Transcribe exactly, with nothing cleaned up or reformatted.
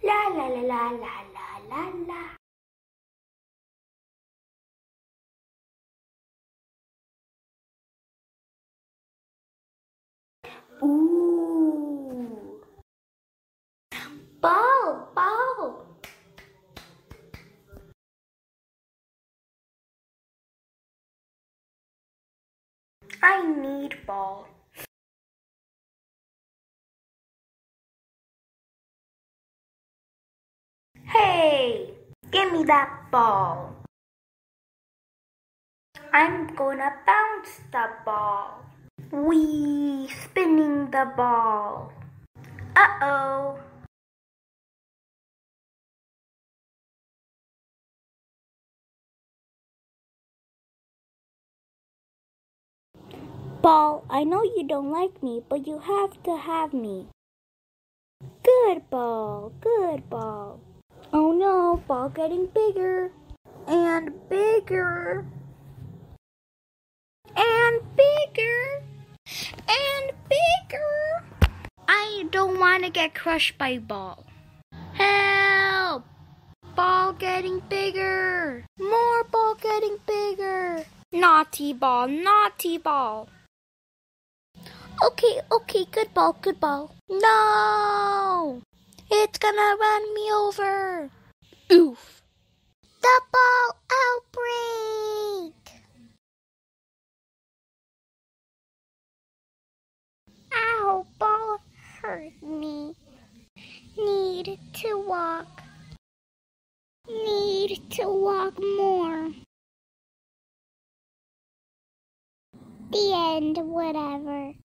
La la la la la la la la. Ooh. Ball, ball. I need ball. Hey, give me that ball. I'm gonna bounce the ball. Wee, spinning the ball. Uh-oh. Ball, I know you don't like me, but you have to have me. Good ball, good ball. Oh no, ball getting bigger and bigger and bigger and bigger. I don't want to get crushed by ball. Help! Ball getting bigger. More ball getting bigger. Naughty ball, naughty ball. Okay, okay, good ball, good ball. No! It's gonna run me over. Oof. The ball outbreak. Ow, ball hurt me. Need to walk. Need to walk more. The end, whatever.